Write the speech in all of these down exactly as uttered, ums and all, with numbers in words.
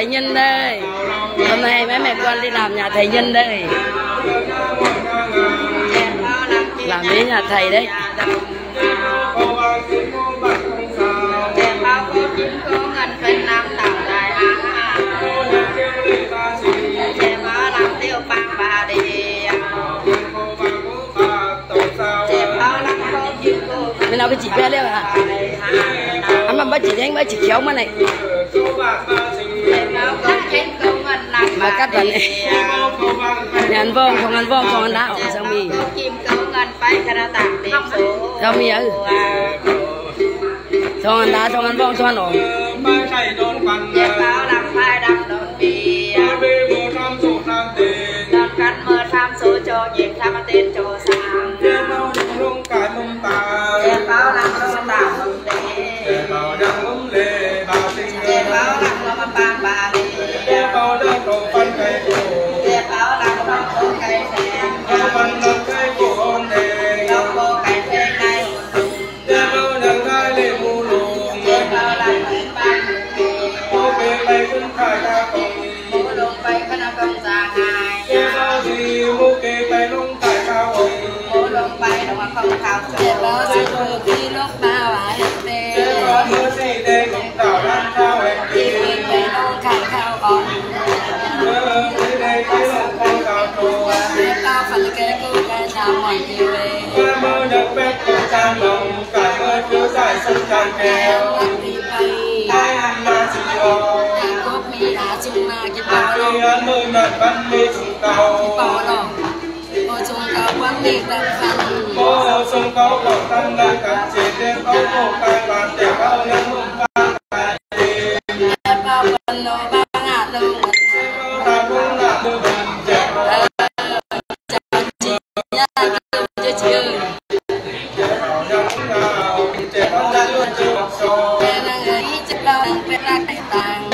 thầy Nhân đây. Hôm nay mấy mẹ con đi làm nhà thầy Nhân đây. Làm với nhà thầy đấy. Mình nào cái chị bé đấy à? Anh mà bác chị đánh bác chị khéo mà này. Mà cắt vào này. Nhà ăn vong, không ăn vong, không ăn đá, sao mì? Sao mì ơi? Không ăn đá, không ăn vong, không ăn ổ. Số cho dịp tham tên cho sang em bao đừng luôn cài mông tà em bao lăng luôn đảo mông lệ em bao đăng mông lệ bao tình em bao lăng luôn bàn bà lệ em bao đăng đồ phân cây cổ em bao lăng luôn đồ cây sen em phân đăng cây cổ ôn đề em bao cây sen cây hồn trùng em bao đăng cây lệ mù lùm em bao lăng lên bàn mù bê bay cũng khai ta cùng mù lùm bay khá năng công già ngài em bao gì mù kê bay lung tại cao hồng mù lùm bay đồng không khảo chỗ em bao gì mù khi lúc bao à hết bê em bao mù gì đê cũng đảo đang cao em đi em bay lung khải khao còn em đi đây cái lồng không khảo chỗ em bao phần kê cô kê chào mọi kiều em bao nhật phép con trang đồng cả ơi cứ dài sân càng kèo ai ăn mà chỉ ô chung mà cái bao lô ăn mơ nợ văn mê chung cầu bao lô ô chung cầu quán mê tập phần ô chung cầu cầu tăng lên cả chế đêm ốc cổ cài bàn để bao lên mông ba cài em bao phần lô bao ngạt lô ta cũng là tư bình trẻ chào chị nha kêu cho chị ơi trẻ bao ra luôn chưa học sổ em là người chất bao đang phép ra cải tàng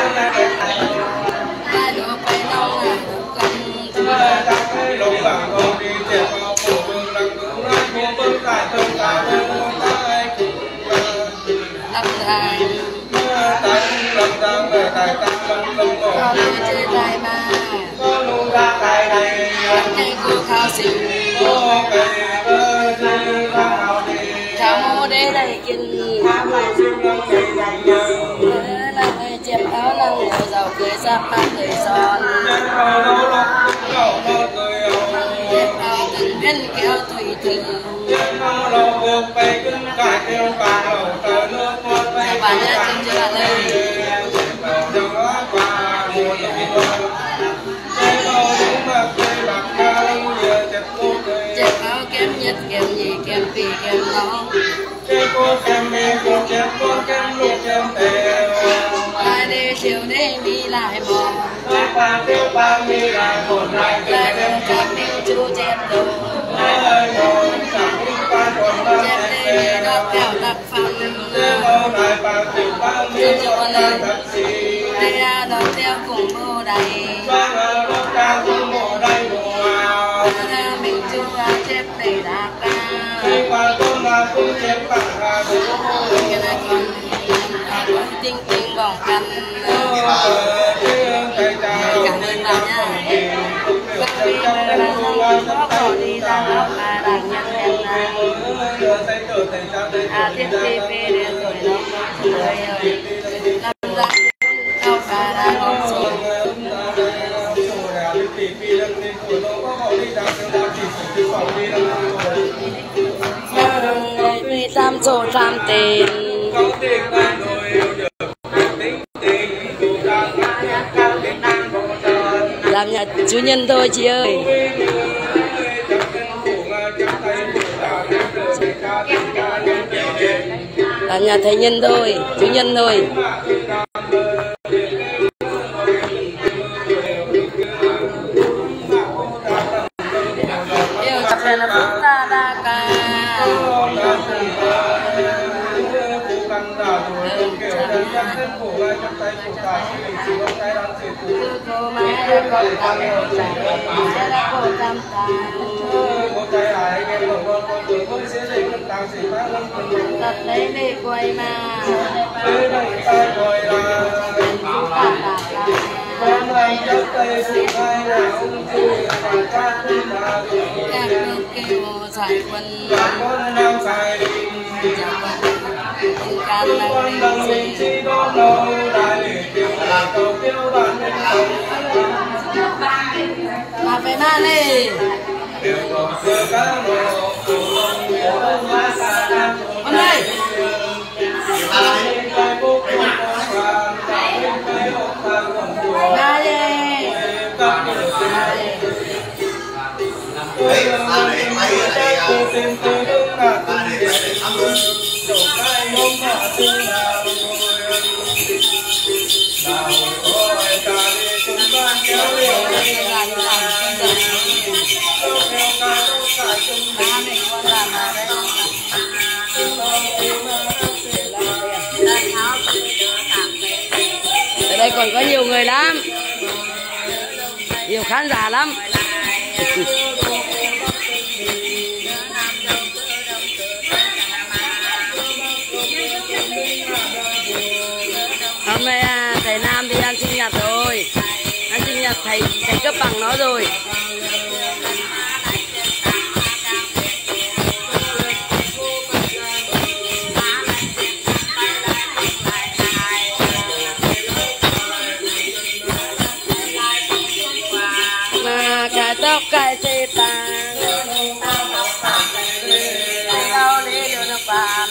lồng bảng hồ đi trẻ vào cổ vương đăng cứng lại mua vương tại thương ta với mua tay đắp dài tánh lồng ra về tài ta vẫn lồng cổ con chơi tài ba có nụ ra tài này cây cô khao xinh cô cây ơi chơi ra hào đi khao mô đế đầy kinh khám lại xinh lông đầy dày nhờ là người chẹp áo lăng người giàu cười sắp mắt cười son nhân hào đâu lọc cậu mơ cười nhân kéo tùy từ nhân hào đầu buộc bay cưng cải theo bà đầu tờ nước ngọt bay bà nhá chân chưa là đây đừng có qua một lần chơi đâu đúng là cười bạc ca lưng nhiều chẹp cô cười chẹp áo kém nhất kém nhì kém pì kém nó chơi cô kém mê cô chẹp cô kém lúc kém tèo ai đi chiều đi mi lại bò ai qua tiêu ba mi lại một lại lại đem các tiêu chú chẹp đồ ai ngồi chẳng đi qua còn ba chẹp đi đọc kẹo đặc phẩm chẹp bao lại ba tiêu ba mi lại taxi ai ra đọc theo cùng mô đầy ba ngờ đọc ca cùng mô đầy mùa ra mình chú ra chép đầy đạc ca đi qua tôn là cũng chép bạc hà đủ cái này còn tinh tinh vòng canh cảm ơn bà nha các vị là không có bỏ đi ra đó mà đang nhận em là à tiếp tiếp về rồi nó rồi rồi làm ra đâu bà đã không rồi người tam chỗ tam tiền làm nhà chủ nhân thôi chị ơi làm nhà thầy Nhân thôi chủ nhân thôi yêu chặt là chúng ta đa ca cô má đã có tâm sẽ đã có tâm ta cô tay lại nghe một con con tuổi con sẽ dậy con ta Tập lấy để quay mà tới đây ta gọi là chú cả cả là con anh trước đây thì hai là ông chú và cha tôi là em được kêu giải quân con đang xài chào quân tình cảm con là đang mình chỉ có đâu đại để tiêu là cầu tiêu đoàn lên cầu mà phải mang đi đều còn xưa cá mồ con ơi ra đi ở đây còn có nhiều người lắm, nhiều khán giả lắm. Hôm nay à, thầy Nam đi ăn sinh nhật rồi, ăn sinh nhật thầy thầy cấp bằng nó rồi. Mà cả tóc cài xe tàng, đâu đi được nó bàn.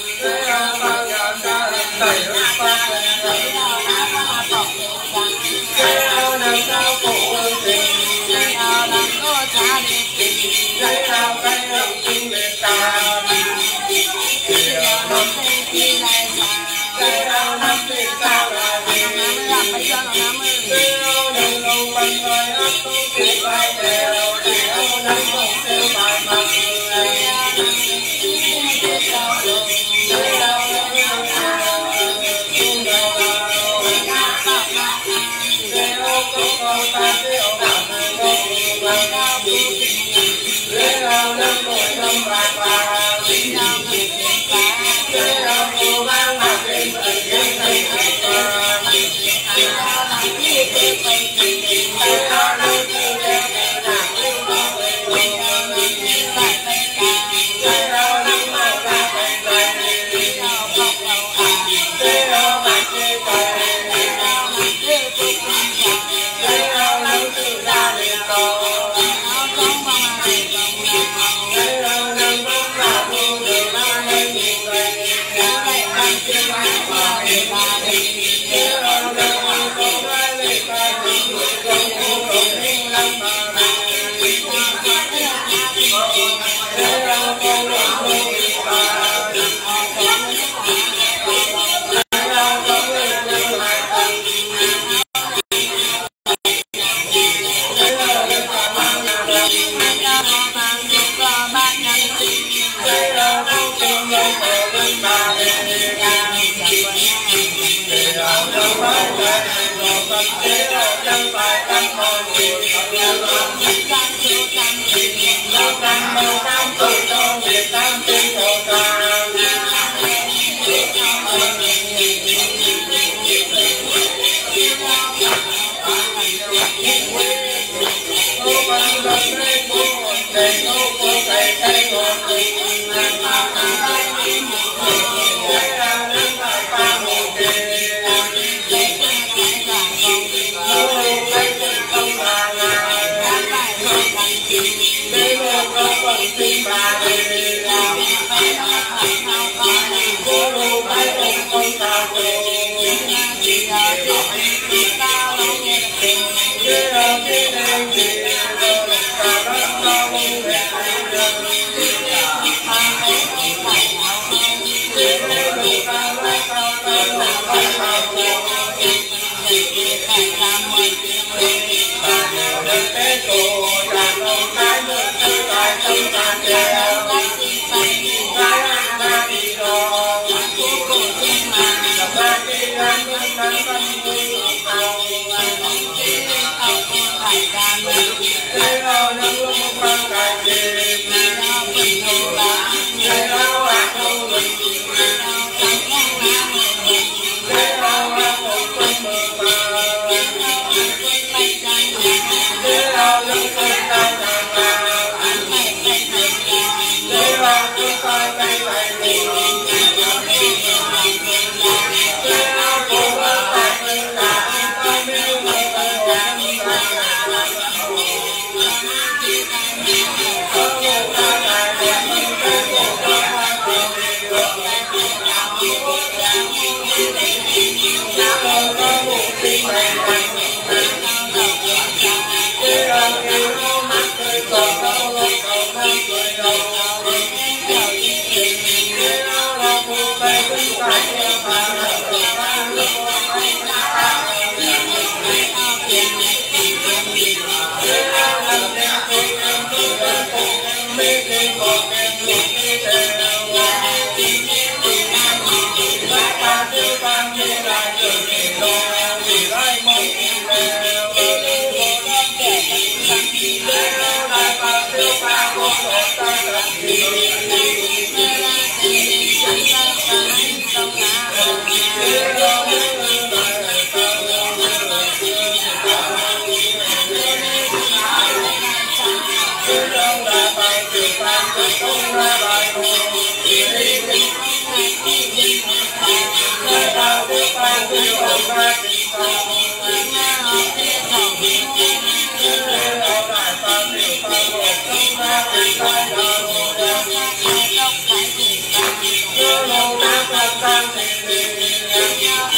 Hãy subscribe cho kênh Ghiền Mì Gõ để không bỏ lỡ những video hấp dẫn.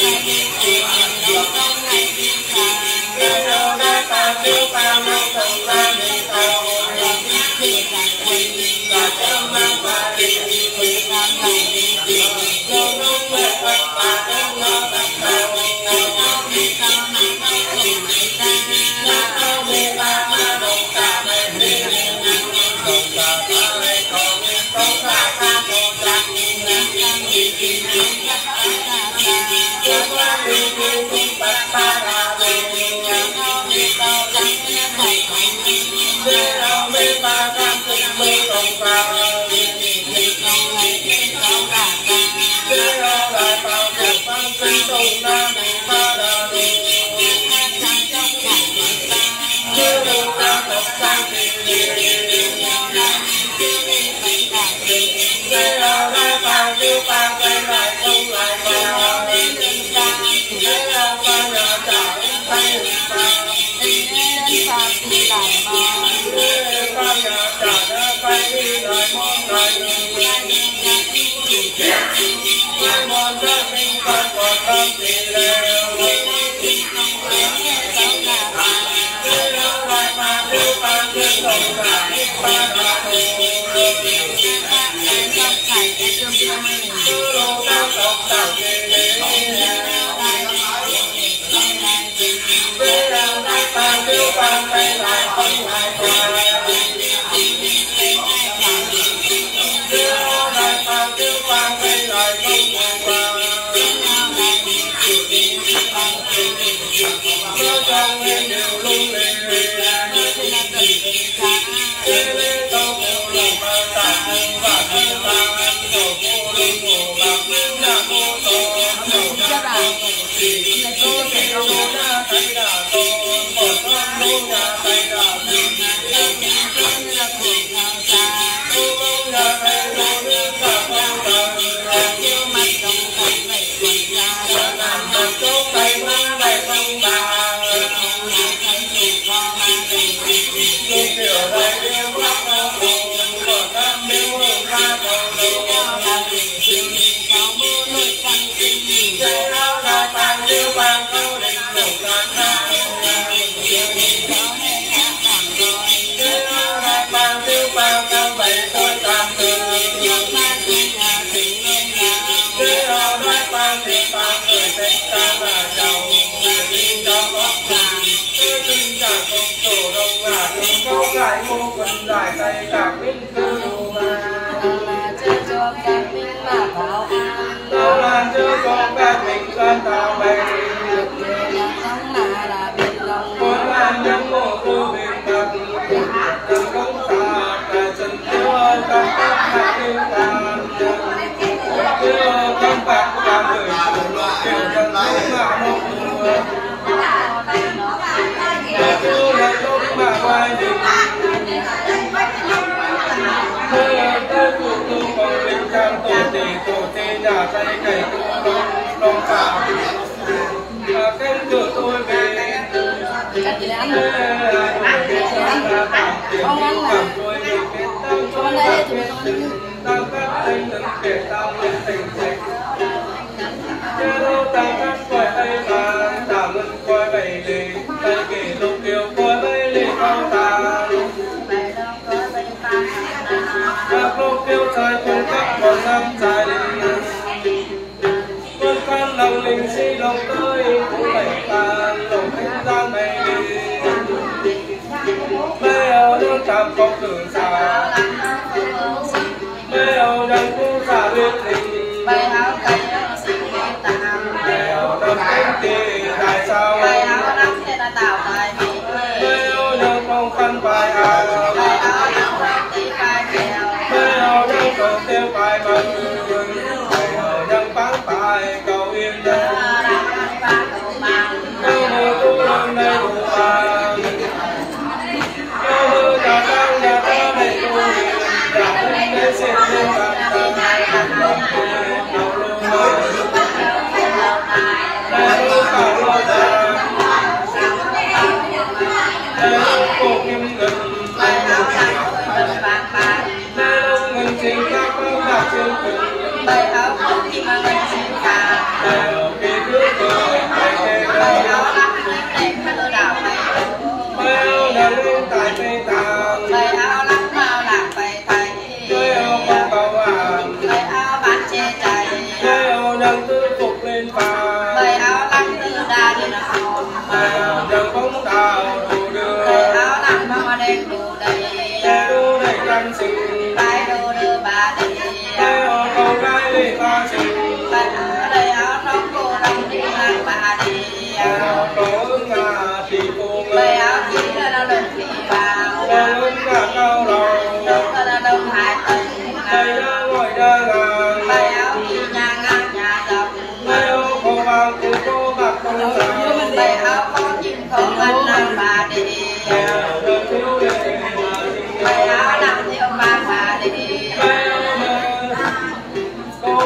Hãy subscribe cho kênh Ghiền Mì Gõ để không bỏ lỡ những video hấp dẫn.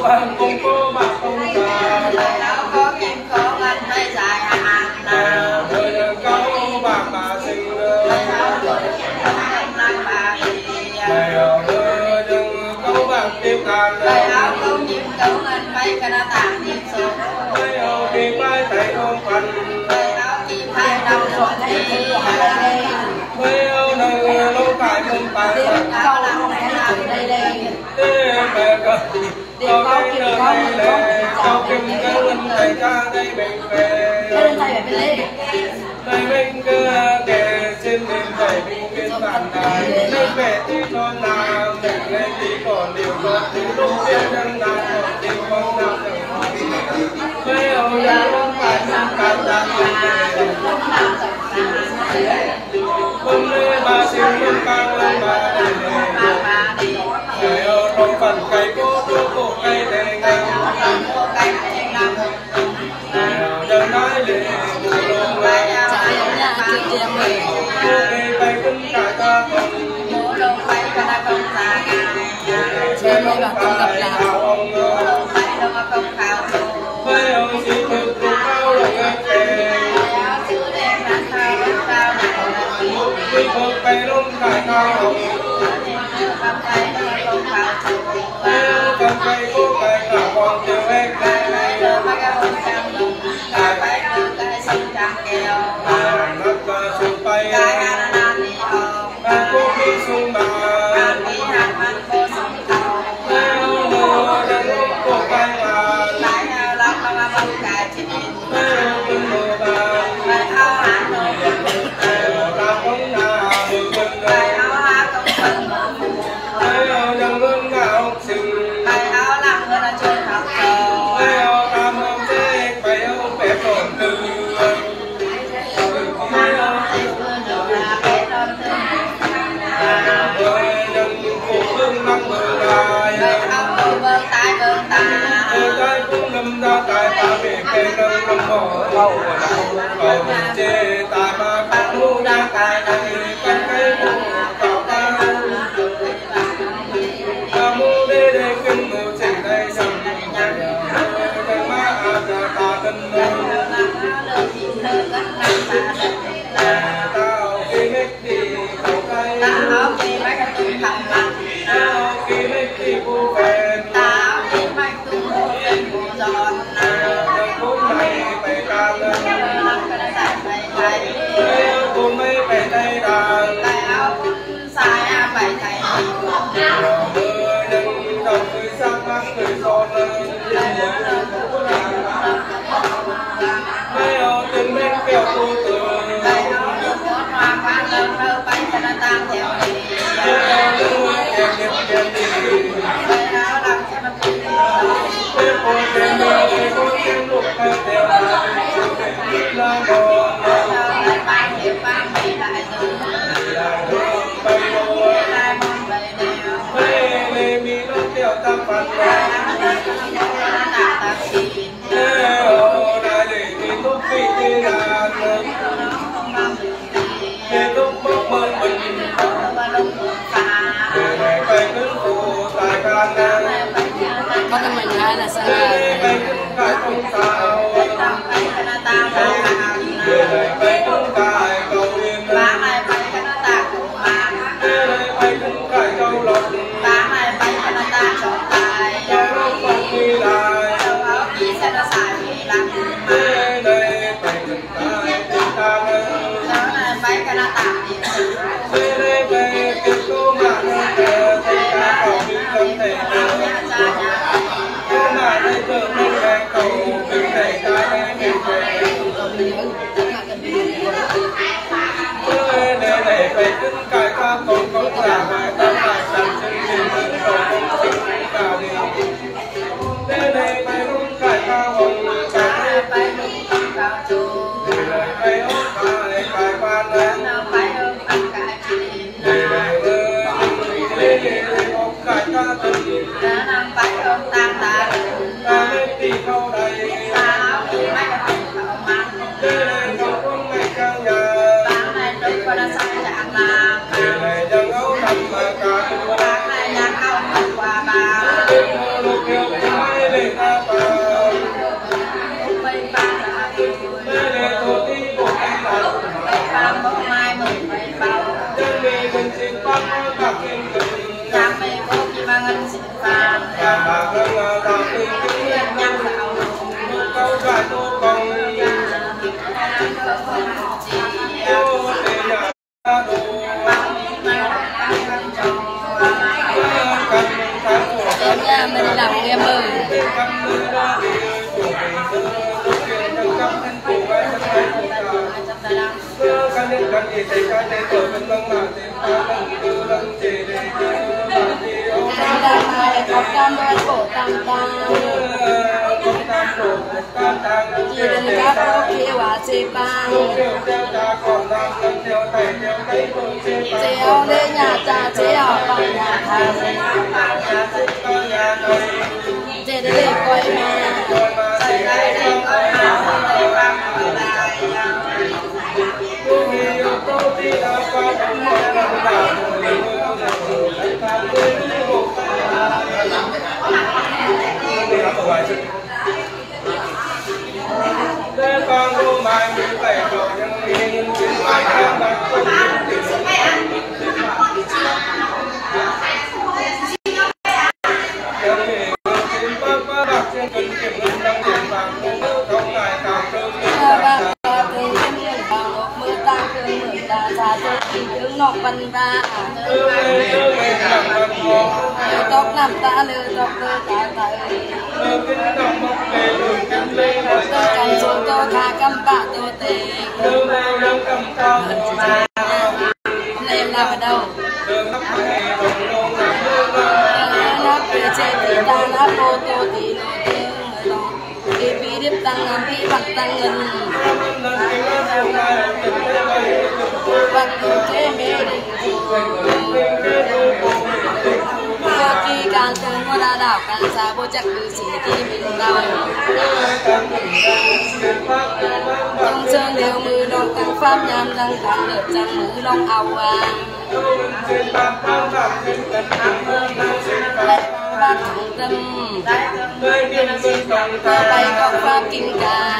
bằng cùng cô bạc không già đời áo có kim có ngân hay dài hàng nào đời câu bạc mà sinh đời áo có kim có ngân năm bà đi đời đừng câu bạc tiêu càn đời áo có kim có ngân mấy cái nó tạm kim số đời áo kim bay thấy không phần đời áo kim hai năm rồi đi đời áo nâng lâu cải không bàn tiếng áo lặng này làm đây đây mẹ cơ có cái nơi này lệ cho kim cái linh thầy ca đây mình về đây mình cứ kể xin mình thầy mình biết bản đài đây mẹ tí con làm mình lên tí còn điều con tí lúc biết chân đàn còn tí con làm được mấy ông đã không phải sang cảm giác hôm nay bà xin luôn càng lên bà đi thầy ơi trong phần cây cô cô cô cây thầy ngang đừng nói lệ mù lông lệ cô cây bay cũng cả ta còn Chơi mấy bà con gặp lại. mấy ông chỉ thực cùng cao là ngang kề đi một cây lông cải cao hồng cầm cây cô cây cả con tiêu hết cây đất ta sụp bay cô đi xuống bà cô cây mà từng mùa bà ta cũng là mừng mừng rồi đừng luôn ngạo sinh ai ao cảm ơn thế phải ông bé còn từ đừng khổ hương năng mừng lại cái cũng lâm ra cái ta bị cây nâng lâm mỏ cầu chê ta mà các mũ ra cái này cái cây cũng tạo ta ta mũ đê đê kinh mũ chỉnh đây chẳng cái má à ta ta tân tao khi hết đi cầu cây tao khi hết đi cô phèn cũng này phải ca lên cũng mấy phải đây đàn mưa đừng đầu người sang mắt người giòn mấy ông từng bên kẹo cô tường Có cái mình hai là sao? Hãy subscribe cho kênh Ghiền Mì Gõ để không bỏ lỡ những video hấp dẫn. từng tiếng nhâm câu dài tô còn ô tê nhà đồ em nha mình làm em ơi có cam đôi cổ tam tam chỉ đừng các cô kia hòa xì bang treo lên nhà cha treo bằng nhà thầy để để coi mà con cô mai mình phải rồi nhưng mình chỉ phải làm bằng công việc ngọc văn ra lừa tóc làm ta lừa tóc lừa ta thầy tôi cầm số tôi khá cầm bạ tôi tệ này em làm ở đâu nắp về trên thì ta nắp ô tô thì nổi tiếng đi phí điếp tăng ngắm phí bạc tăng ngân bạc đồ chế mê đình khi càng từng có đa đảo càng xa vô chắc cứ chỉ khi mình đau trong sơn đều mưa đông tăng pháp nhằm răng càng đợt răng mưa đông ảo à bác thẳng tâm bay con pháp kinh ca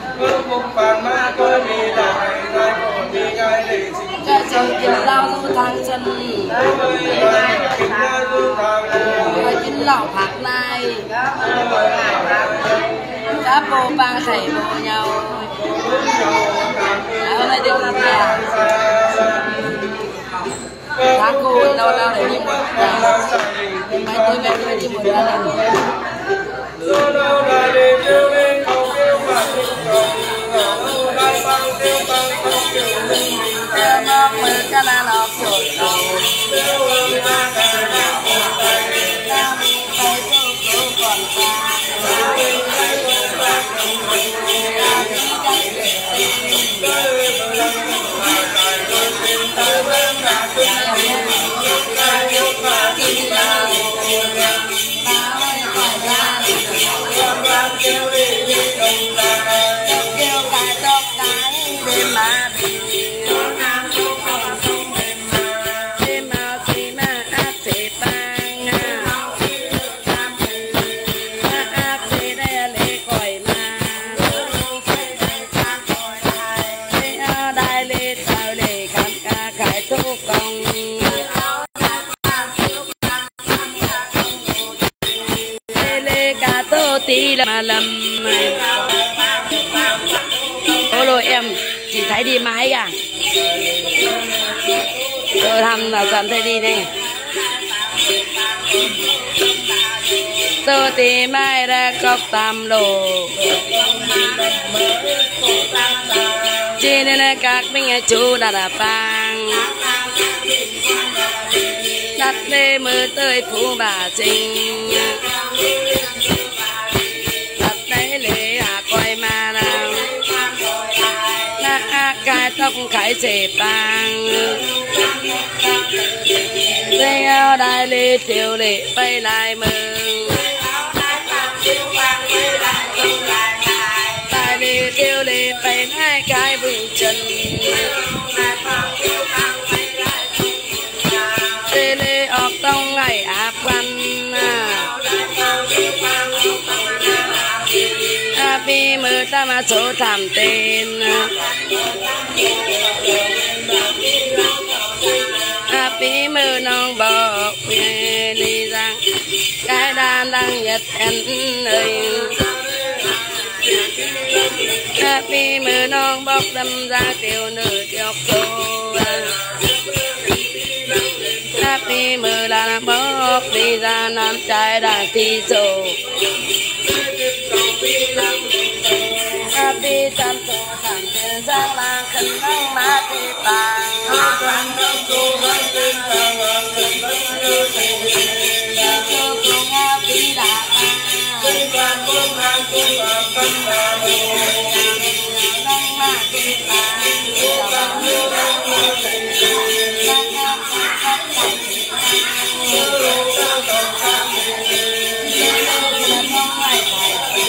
cho chồng tiền lao du thang chân rồi chính lão phạt này các bộ bang thầy bộ nhau hôm nay được làm nhà tháng cô lâu lâu để đi một mấy tôi mẹ tôi đi một lần nó mơ cái là nó sôi đầu tí là lầm ô lô em chỉ thấy đi mãi à tôi thăm là dần thấy đi này tôi tìm mai ra cốc tam lô trên nên các mình chú đã đã bang đặt lê mơ tới phú bà trình cái tóc cái chế bang dây áo đại lê tiểu lệ bay lại mừng đại lê tiểu lệ bay hai cái vững chân dây lê ọc tông ngày áp văn vì mơ ta mà chỗ thảm tên vì mơ nong bỏ về đi rằng cái đàn đang nhật em ơi happy mưa non bóc đâm ra tiêu nữ chọc cô happy mưa là bóc đi ra nam trai đã thi sổ happy tâm tổ thẳng tiền giang là khẩn năng má tì tàng happy tâm tổ thẳng tiền giang là khẩn năng má tì tàng cho cô happy đã tàng quan quân hàng quân và phân đà hồ năng má tì tàng năng như năng má tì tàng năng năng năng năng như lô cao tổng tham như lô năng lại phải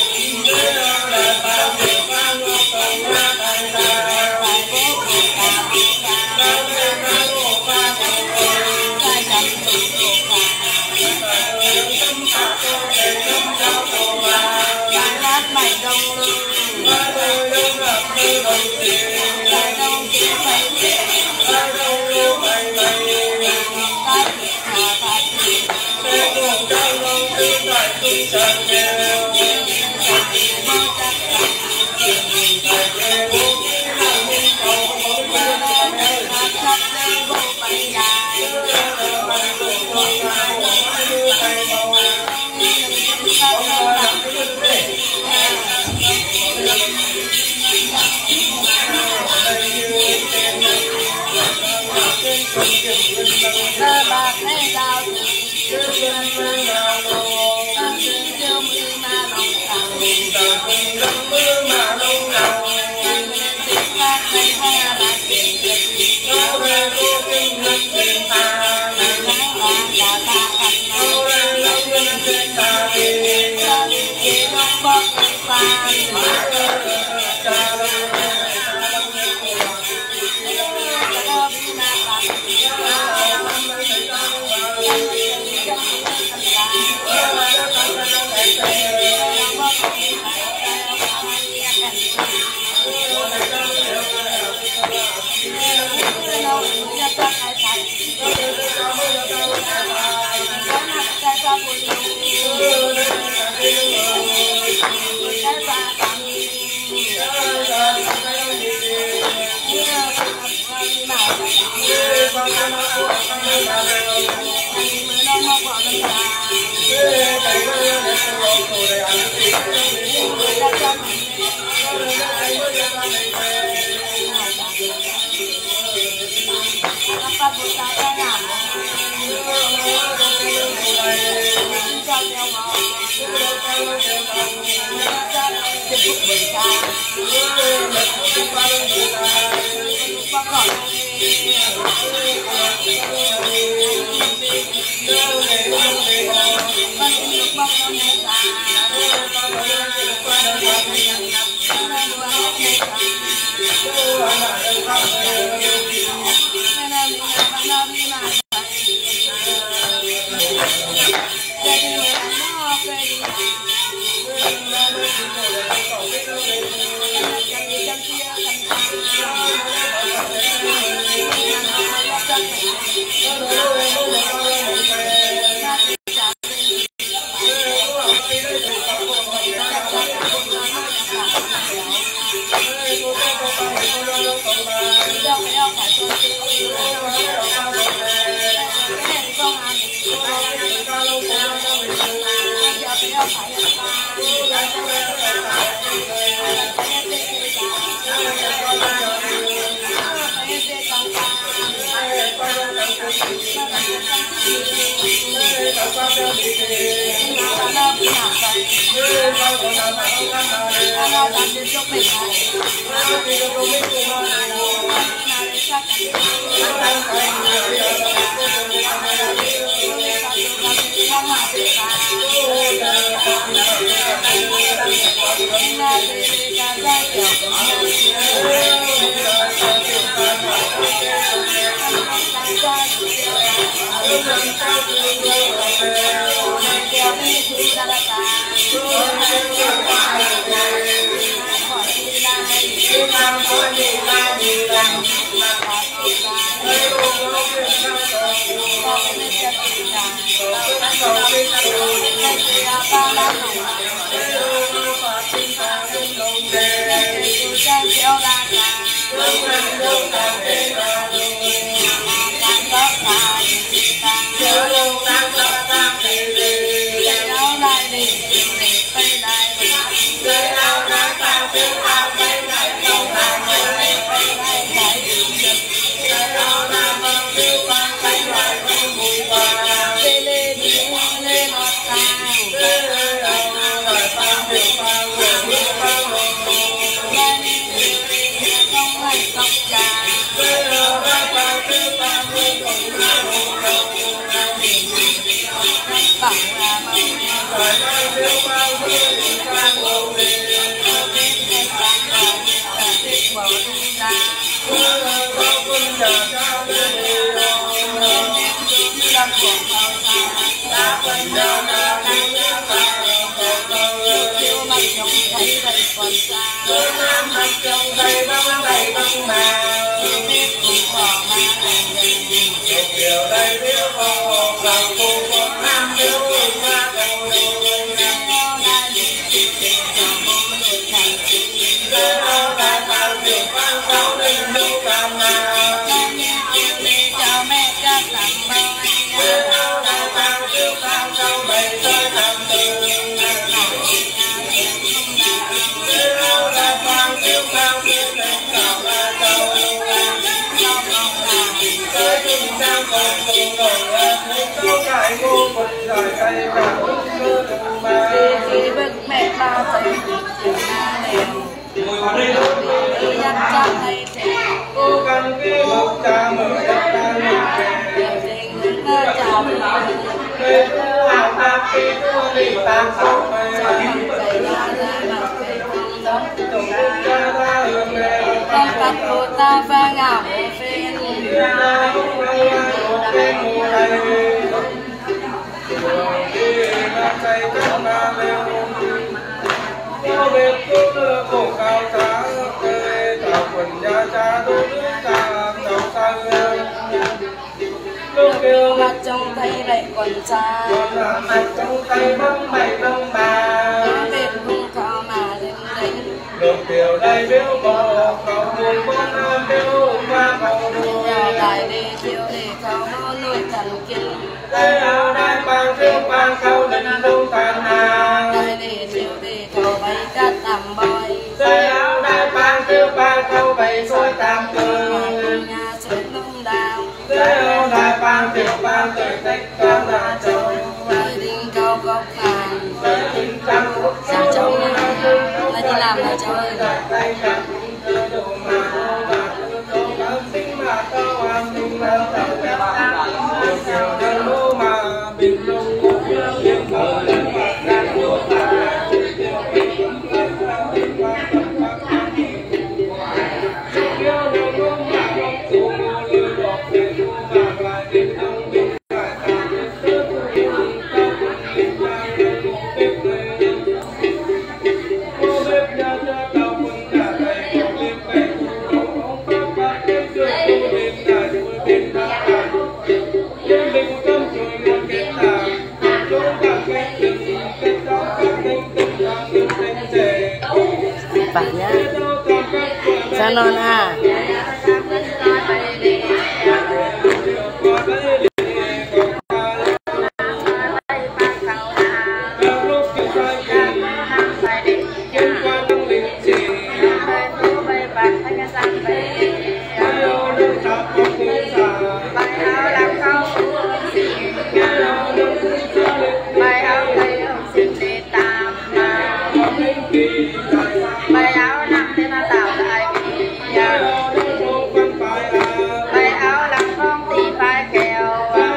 bạc lấy đào chưa quên quên đào đồ chưa mưa mà lòng tàu mưa mà lòng tàu tiếng hát hay hoa bạc tiền nhớ về cô kinh lực tiền ta nắng hoa cả ta ăn nấu nấu lên trên ta đi đi nông bóc pha Hãy subscribe cho kênh Ghiền Mì Gõ để không bỏ lỡ những video hấp dẫn. ta đã ngủ cha chiếu ra cả khi bức mẹ ta thấy chuyện na nèo đi nhắc chắc hay thế cô cần cái một cha mở ra ta điều tình những ngơ chào cây thu hào ta khi thu đi ta sáu mươi thầy ra ra mặt thầy không đón tụng cha ta hương lệ con cắt cô ta pha ngạo phê ta không lâu lâu cái mùa này ta say các ba leo có biết cô đưa cổ cao giá kê tạo quần gia cha đôi nước ta tạo sang lúc kêu mặt trong tay lại còn xa còn là mặt trong tay băng mày băng bà bên hung khó mà lên đánh lúc kêu đây biếu bò cầu buồn con nam biếu qua cầu buồn nhà lại đi chiếu đểเขาnuôi thần kinh đây áo đai bang chiếu bang khâu định đông tàn hà lại đi chiếu đểเขาbay cát tầm bòi đây áo đai bang chiếu bang khâu bày xuôi tam cường nhà xuống đông đào đây áo đai bang chiếu bang trời tích cao là châu nơi đinh cao góc hàng đây tình trăng quốc sao cháu nhá lại đi làm là cháu ơi tay trắng đồ mà mà đồ mà sinh mà cao hoàng sinh là tàu đẹp điều kiểu đơn lô mà bình lông cũng như biển bờ đang đua ta bà nhá sao non à bài áo nặng nên là tạo lại bài áo làm con thì phải kèo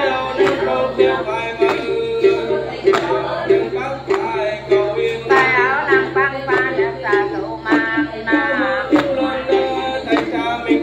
bài áo nặng băng pha đẹp là cậu mang na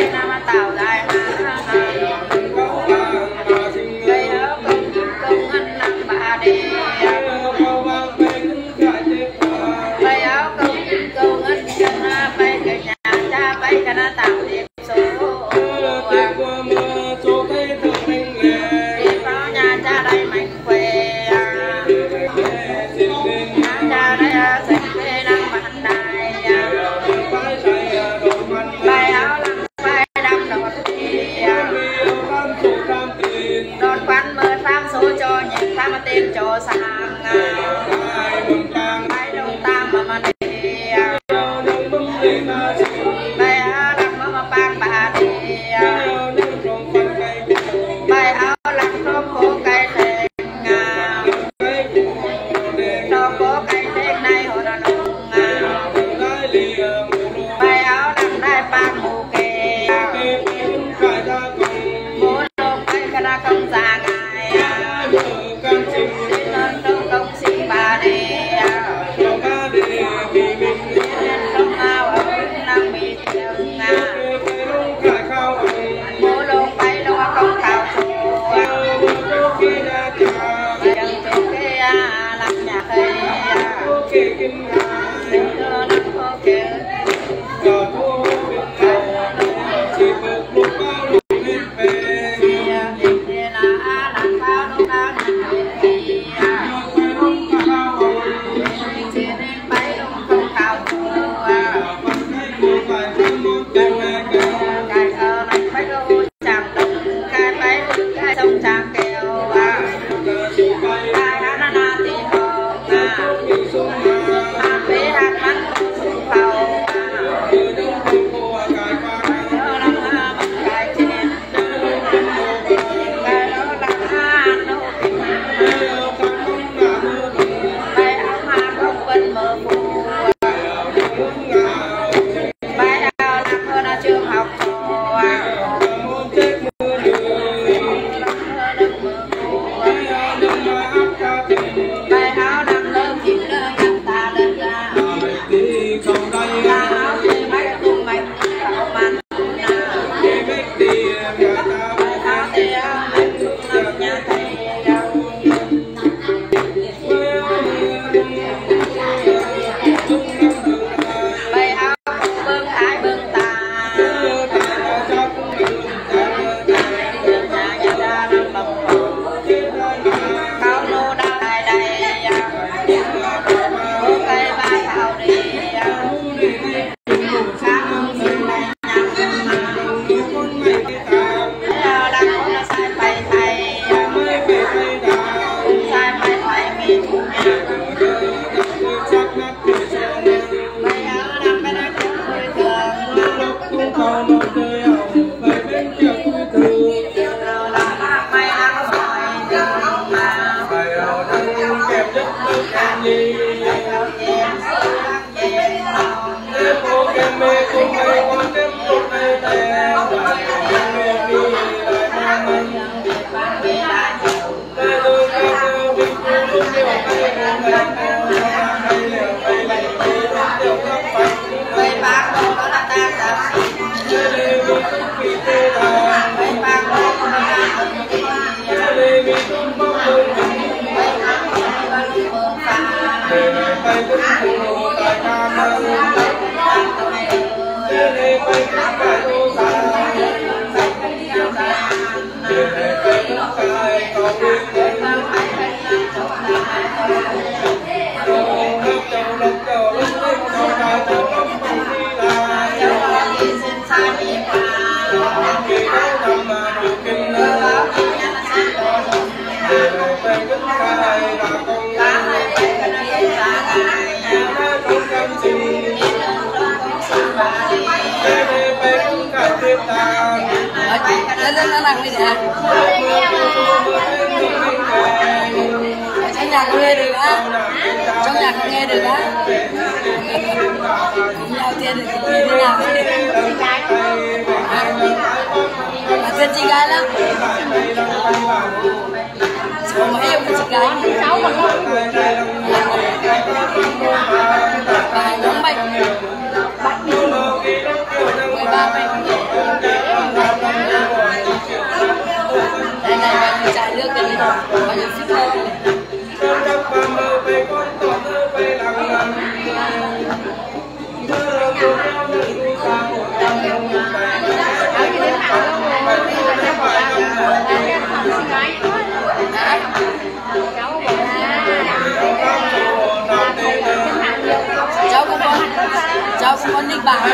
nam tàu dài hà cây áo công công anh năm bà đi cây áo công công anh chân bay cây nhà cha bay cái nó tàu điệp số đi vào nhà cha đây mạnh khỏe cha đây sinh thế năng mạnh đại bay áo lăng bay đâm đột đột quanh mơ tham số cho những tham tiền cho sang bay đông tam mà mà đi bay áo lăng mà mà bang bà đi bay áo lăng nó khô cây thèn nó khô cây thèn này họ đã nung bay áo lăng đây bang mù kê mù lông cây cái nó không ra ngài lên trong công xin bà đi trong ao ở năm bị thương mù lông bay lông không thảo chùa chân chỗ kia làm nhà thầy đừng đưa nắng khô kia lên lên làm gì nè? Trong nhà con nghe được á? Trong nhà con nghe được á? Nhau tiền được như thế nào vậy? Mà tên chị gái lắm. Có mấy em chị gái cháu mà không? Và giống bệnh. Mười ba bệnh. bao nhiêu phút thôi con chắc ba mơ bay con tỏ mơ bay lặng lặng mơ cô nhau mơ cô ta một trăm năm mơ bay bay bay cháu của con cháu của con đi bảo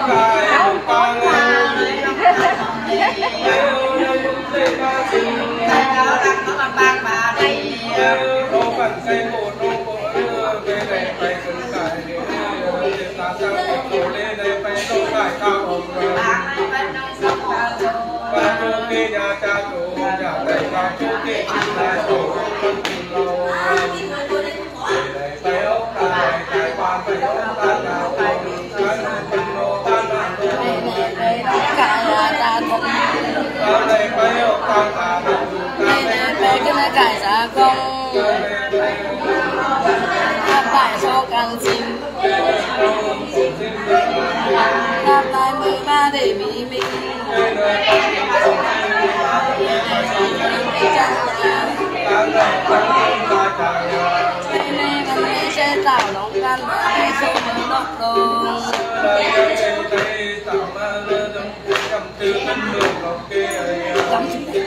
và chú kia nhà cha chú nhà thầy và chú kia chính là chú con tình lâu để bay ốc tài tài quan bay ốc ta nào con cánh tình lô ta nào cả là ta không ta đây bay ốc ta ta nào ta đây bay cái này cải giá không ta phải cho càng chim ta lại mười ba để bị mình đây này mà mẹ sẽ tạo lòng gan hay số mở đọc đồ cắm chữ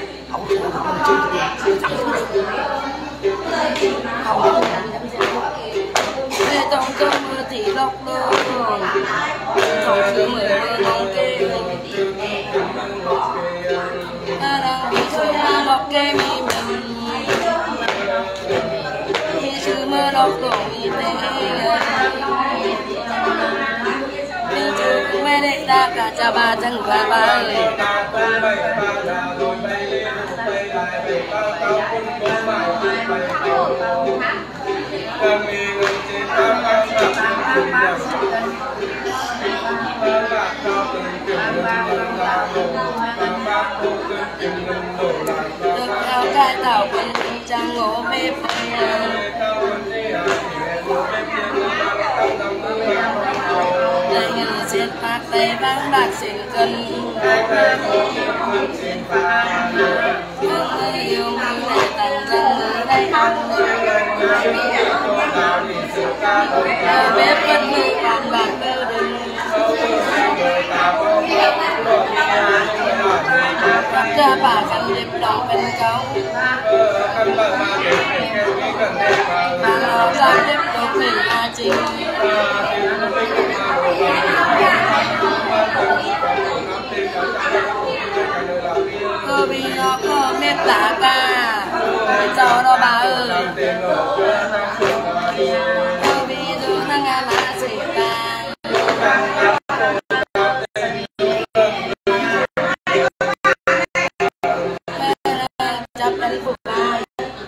về trong cơn mưa thì lọc lơ không cứ mưa nông kê ta đang bị sôi ma lọc kê mi mình khi sư mơ lọc đổ mi tê mình chưa cũng mê đệ ta cả cha ba chẳng qua ba được theo cái tàu quân trang ngộ bếp đây người trên phát tay vắng bạc xin cân người yêu mình để tặng rằng người đây ăn bếp vẫn mười bàn bạc cơ đừng ra bà khăn đẹp đỏ bên cáo bà nó ra đẹp đỏ mình là chính cơ bị nó cơ mệt lá ca cho nó bà ơi cơ bị dù năng ngà lá xỉ ta chấp đánh phục ba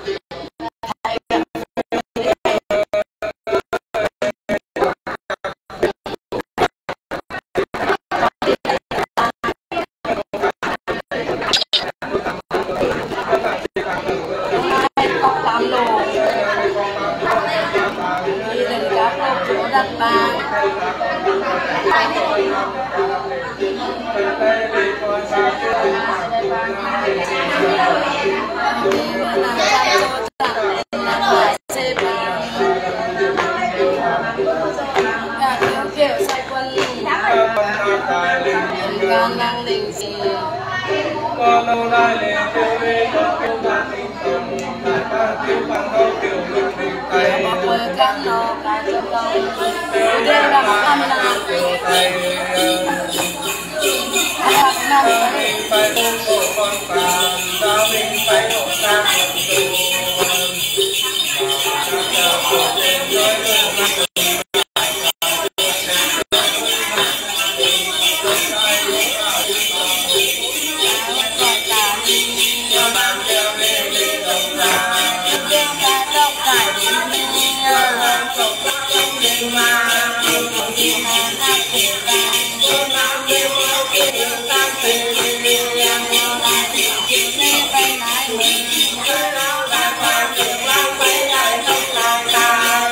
con đang định gì con đâu lại lên tiêu đi con tiêu ba tinh thần đại ba tiêu bằng đâu tiêu mình định tay một bữa cam nô cái tiêu công đây là một ăn là tay ăn năm phải buông cổ con tàn đã mình phải độ ta Hãy subscribe cho kênh Ghiền Mì Gõ để không bỏ lỡ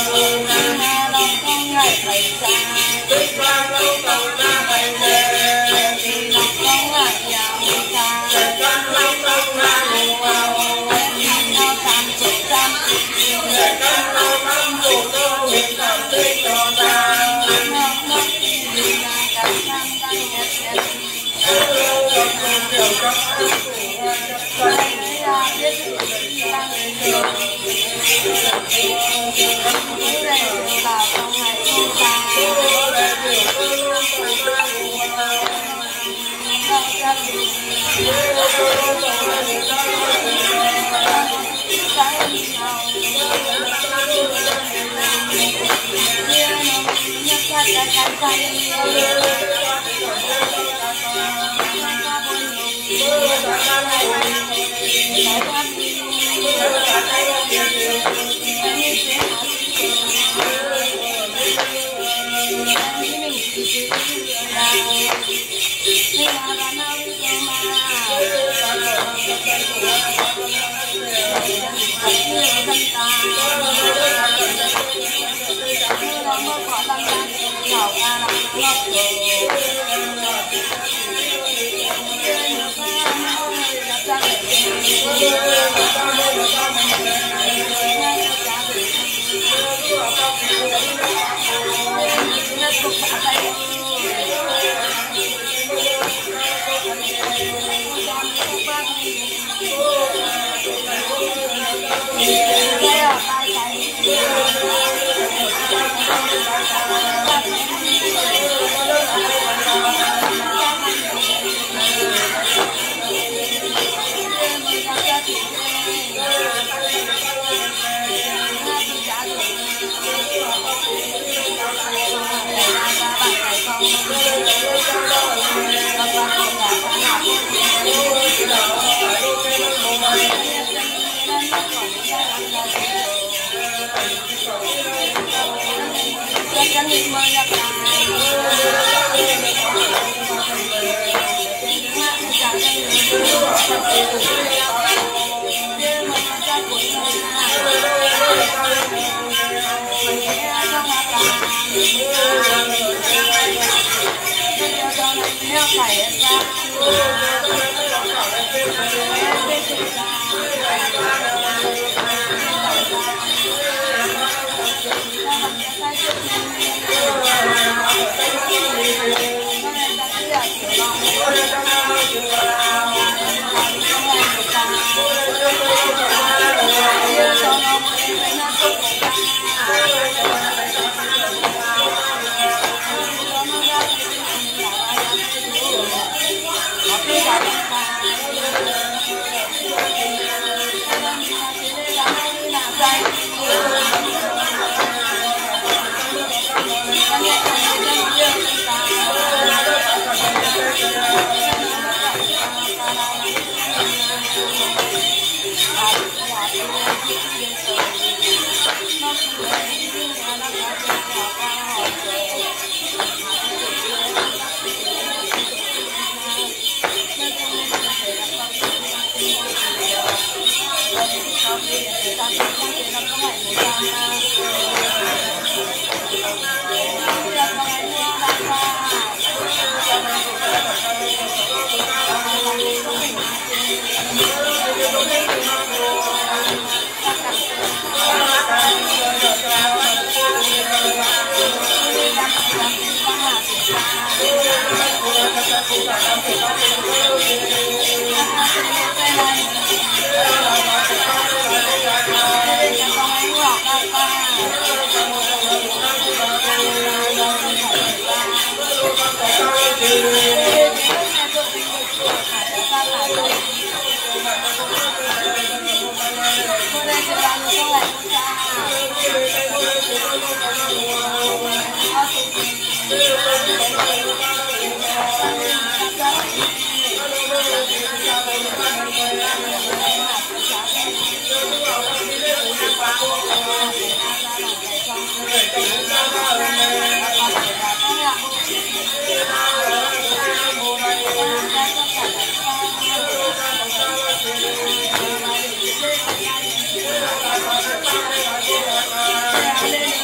Hallelujah.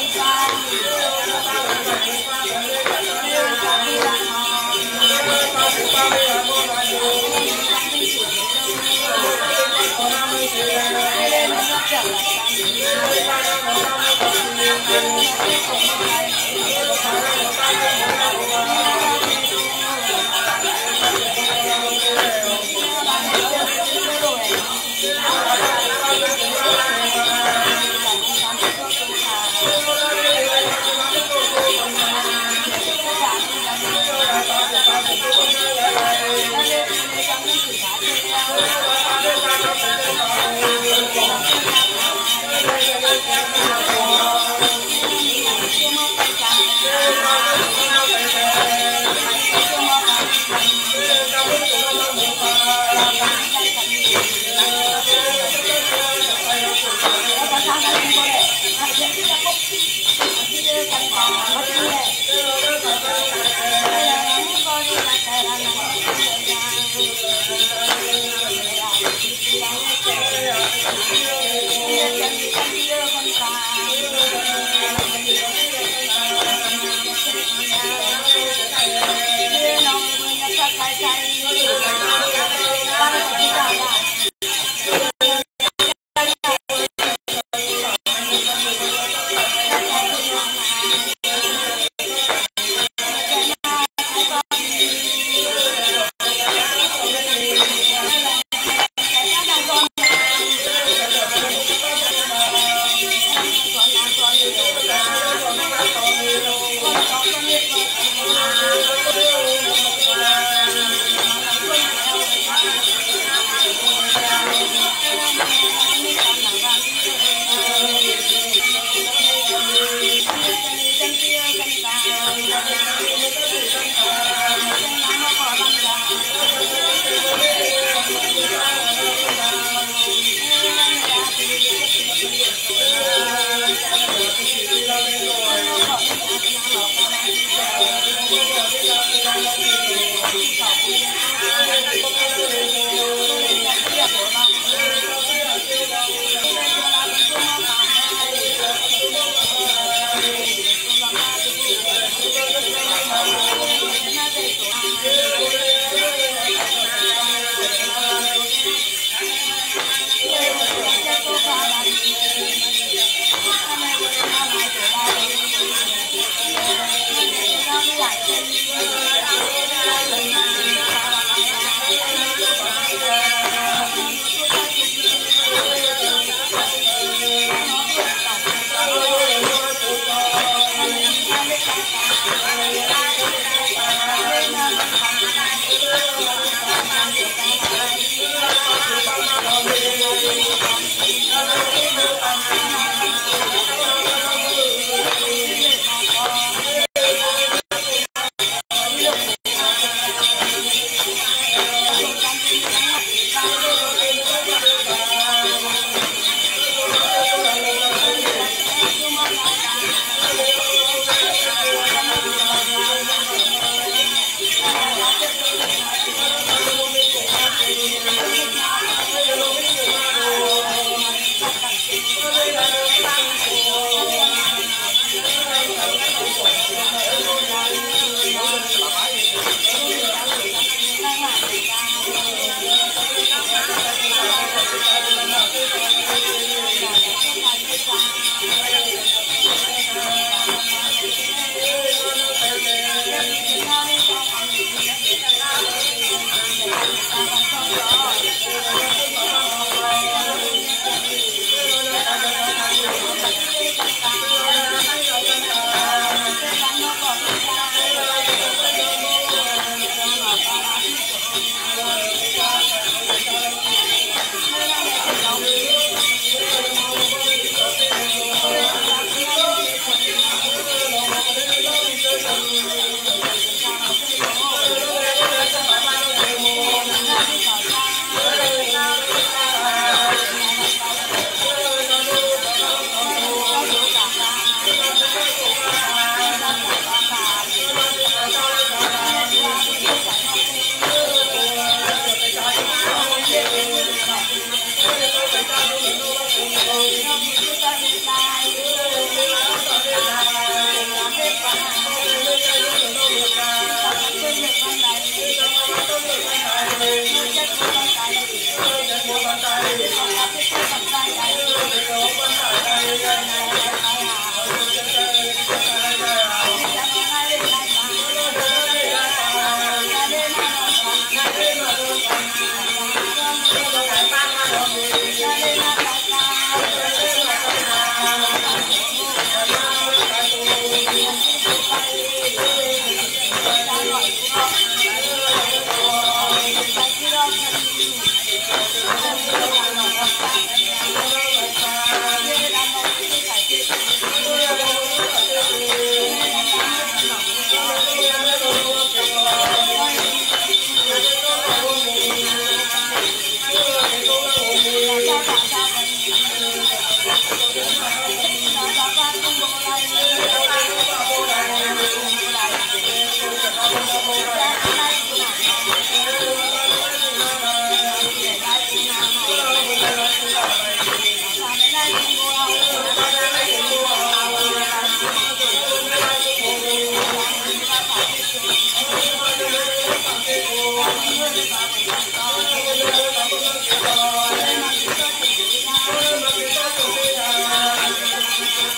Hãy subscribe cho kênh Ghiền Mì Gõ để không bỏ lỡ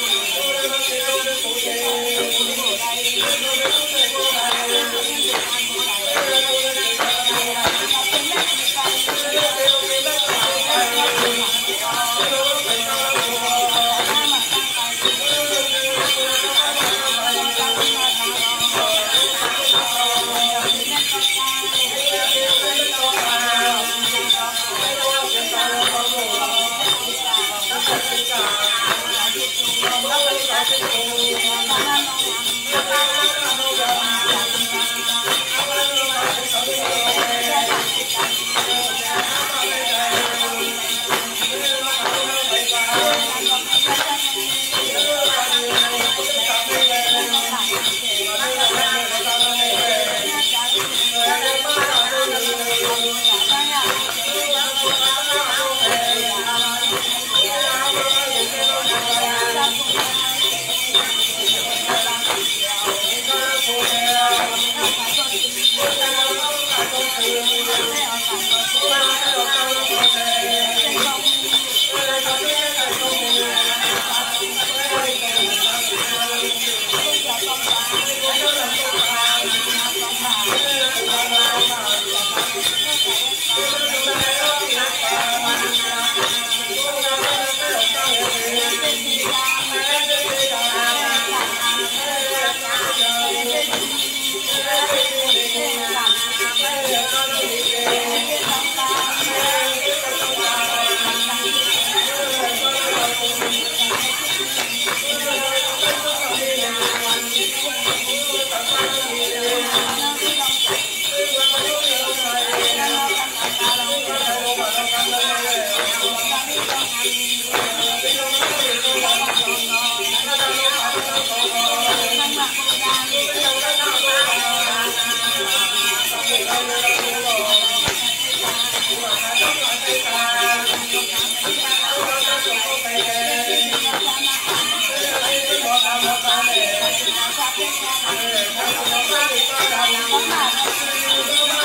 Hãy subscribe cho kênh Ghiền Mì Gõ để không bỏ lỡ những video hấp dẫn.